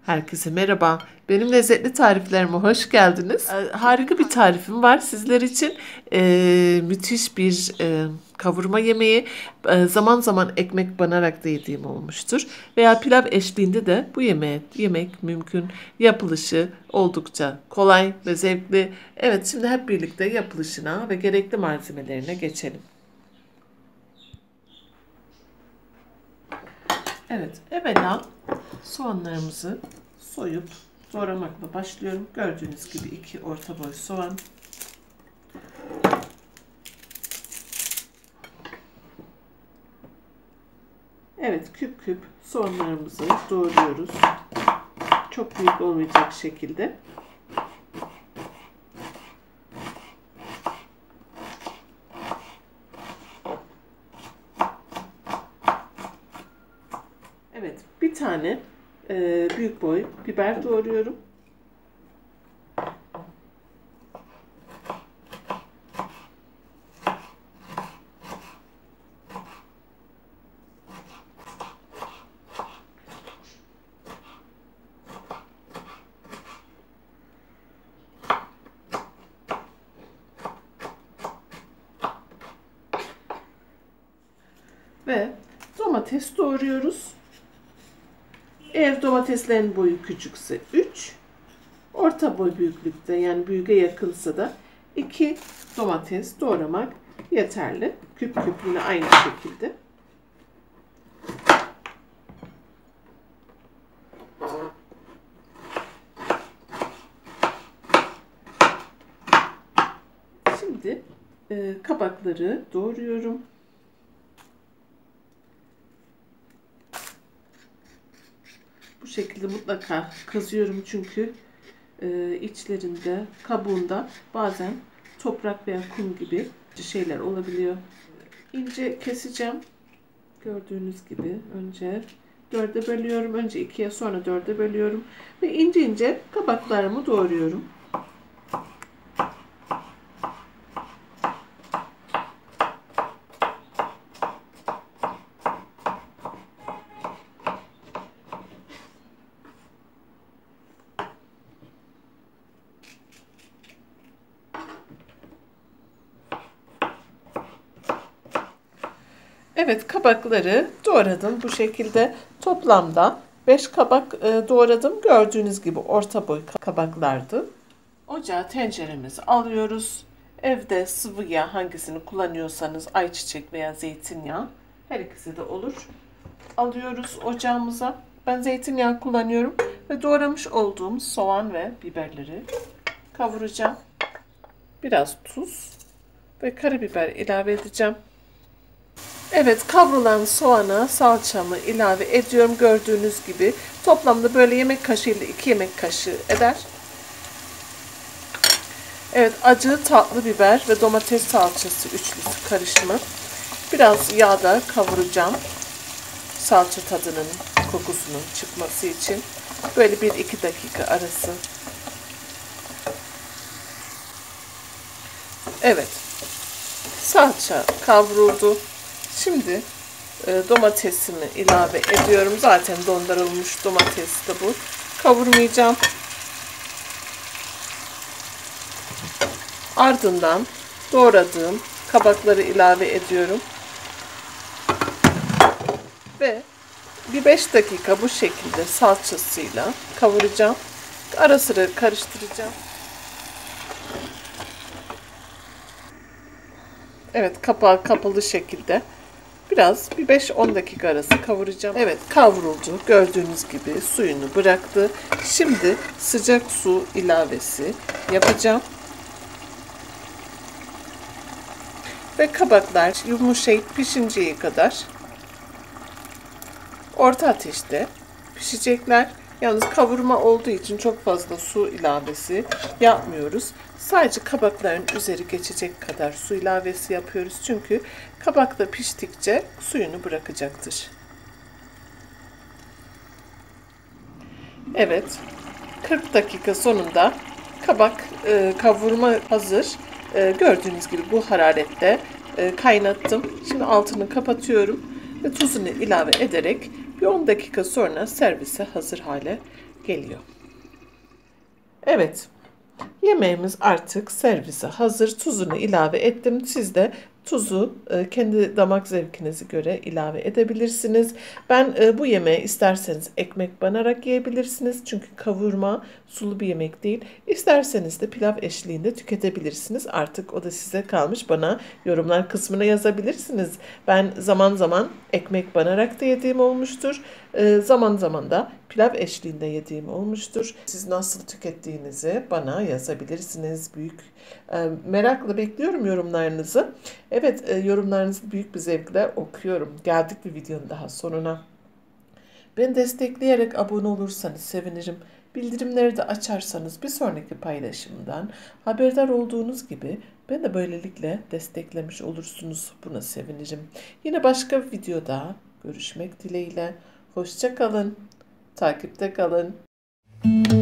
Herkese merhaba. Benim lezzetli tariflerime hoş geldiniz. Harika bir tarifim var sizler için. Müthiş bir kavurma yemeği. Zaman zaman ekmek banarak da yediğim olmuştur. Veya pilav eşliğinde de bu yemek mümkün. Yapılışı oldukça kolay ve zevkli. Evet, şimdi hep birlikte yapılışına ve gerekli malzemelerine geçelim. Evet, evvela soğanlarımızı soyup doğramakla başlıyorum. Gördüğünüz gibi 2 orta boy soğan. Evet, küp küp soğanlarımızı doğruyoruz. Çok büyük olmayacak şekilde. Evet, bir tane büyük boy biber doğruyorum. Ve domates doğruyoruz. Eğer domateslerin boyu küçükse 3, orta boy büyüklükte yani büyüğe yakınsa da 2 domates doğramak yeterli. Küp küp yine aynı şekilde. Şimdi kabakları doğruyorum. Bu şekilde mutlaka kazıyorum çünkü içlerinde, kabuğunda bazen toprak veya kum gibi şeyler olabiliyor. İnce keseceğim. Gördüğünüz gibi önce 4'e bölüyorum. Önce 2'ye sonra 4'e bölüyorum. Ve ince ince kabaklarımı doğruyorum. Evet, kabakları doğradım bu şekilde. Toplamda 5 kabak doğradım. Gördüğünüz gibi orta boy kabaklardı. Ocağa tenceremizi alıyoruz. Evde sıvı yağ hangisini kullanıyorsanız ayçiçek veya zeytinyağı her ikisi de olur. Alıyoruz ocağımıza. Ben zeytinyağı kullanıyorum ve doğramış olduğum soğan ve biberleri kavuracağım. Biraz tuz ve karabiber ilave edeceğim. Evet, kavrulan soğana salçamı ilave ediyorum. Gördüğünüz gibi toplamda böyle yemek kaşığı ile 2 yemek kaşığı eder. Evet, acı tatlı biber ve domates salçası üçlüsü karışımı. Biraz yağda kavuracağım. Salça tadının, kokusunun çıkması için. Böyle 1-2 dakika arası. Evet, salça kavruldu. Şimdi domatesimi ilave ediyorum. Zaten dondurulmuş domates de bu. Kavurmayacağım. Ardından doğradığım kabakları ilave ediyorum. Ve bir 5 dakika bu şekilde salçasıyla kavuracağım. Ara sıra karıştıracağım. Evet, kapağı kapalı şekilde biraz bir 5-10 dakika arası kavuracağım. Evet, kavruldu. Gördüğünüz gibi suyunu bıraktı. Şimdi sıcak su ilavesi yapacağım. Ve kabaklar yumuşayıp pişinceye kadar orta ateşte pişecekler. Yalnız kavurma olduğu için çok fazla su ilavesi yapmıyoruz. Sadece kabakların üzeri geçecek kadar su ilavesi yapıyoruz. Çünkü kabak da piştikçe suyunu bırakacaktır. Evet, 40 dakika sonunda kabak kavurma hazır. Gördüğünüz gibi bu hararette kaynattım. Şimdi altını kapatıyorum ve tuzunu ilave ederek bir 10 dakika sonra servise hazır hale geliyor. Evet. Yemeğimiz artık servise hazır. Tuzunu ilave ettim. Siz de tuzu kendi damak zevkinize göre ilave edebilirsiniz. Ben bu yemeği isterseniz ekmek banarak yiyebilirsiniz. Çünkü kavurma sulu bir yemek değil. İsterseniz de pilav eşliğinde tüketebilirsiniz. Artık o da size kalmış. Bana yorumlar kısmına yazabilirsiniz. Ben zaman zaman ekmek banarak da yediğim olmuştur. Zaman zaman da pilav eşliğinde yediğim olmuştur. Siz nasıl tükettiğinizi bana yazabilirsiniz. Merakla bekliyorum yorumlarınızı. Evet, yorumlarınızı büyük bir zevkle okuyorum. Geldik bir videonun daha sonuna. Beni destekleyerek abone olursanız sevinirim. Bildirimleri de açarsanız bir sonraki paylaşımdan haberdar olduğunuz gibi beni de böylelikle desteklemiş olursunuz. Buna sevinirim. Yine başka bir videoda görüşmek dileğiyle. Hoşça kalın. Takipte kalın.